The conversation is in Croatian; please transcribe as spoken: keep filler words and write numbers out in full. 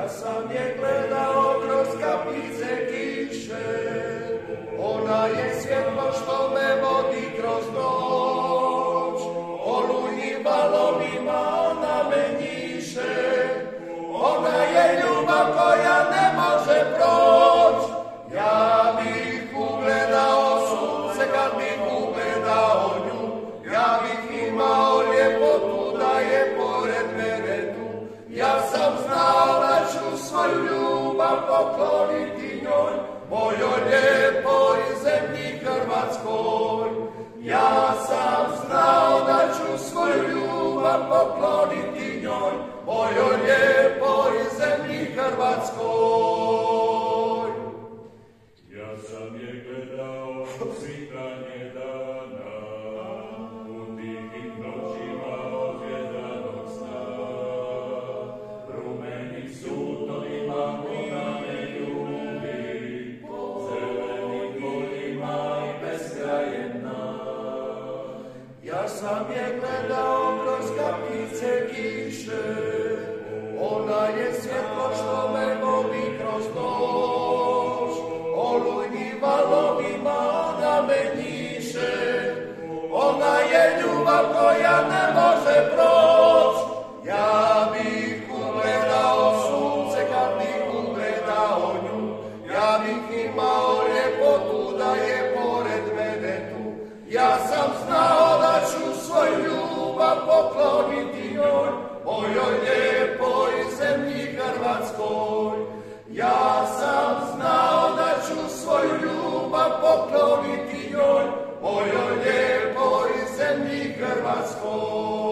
Ja sam je gledao kroz kapljice kiše, ona je svjetlo što me vodi kroz noć, olujnim valovima ona me njiše, ona je ljubav koja ne može proć. Ja bih ugledao sunce kad bih ugledao nju, ja bih imao ljepotu da je pored mene tu. Ja sam znao da ću svoju ljubav pokloniti njoj, mojoj lijepoj zemlji Hrvatskoj. Ja sam znao da ću svoju ljubav pokloniti njoj, mojoj lijepoj zemlji Hrvatskoj. Ja sam je gledao svitanje dana, u tihim noćima zvjezdanog sna. Rumenim sutovima ona me ljubi, zelenim poljima i beskrajena. Ja sam je gledao kroz kapljice kiše, ona je svjetlo što me vodi kroz noć, olujnim valovima ona me njiše, ona je ljubav koja ne može proć. Ja bih ugledao sunce kad bih ugledao nju, ja bih imao ljepotu da je pored mene tu. Ja sam znao da ću svoju ljubav pokloniti njoj, mojoj lijepoj zemlji Hrvatskoj. Ja sam znao da ću svoju ljubav pokloniti njoj, mojoj lijepoj zemlji Hrvatskoj.